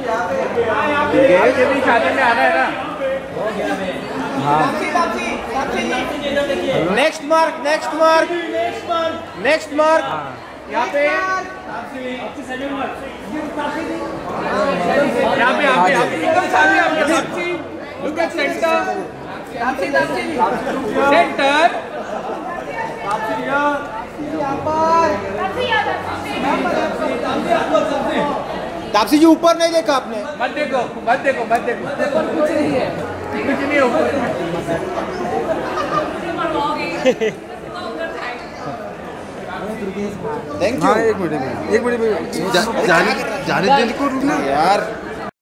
ये भी शादी में आना है ना। हाँ नेक्स्ट मार्क यहाँ पे एकदम सामने आपके look at center Taapsee ji ऊपर नहीं देखा आपने? मत देखो कुछ नहीं है, कुछ नहीं ऊपर। Thank you. एक मिनट जाने देने को रुकना यार।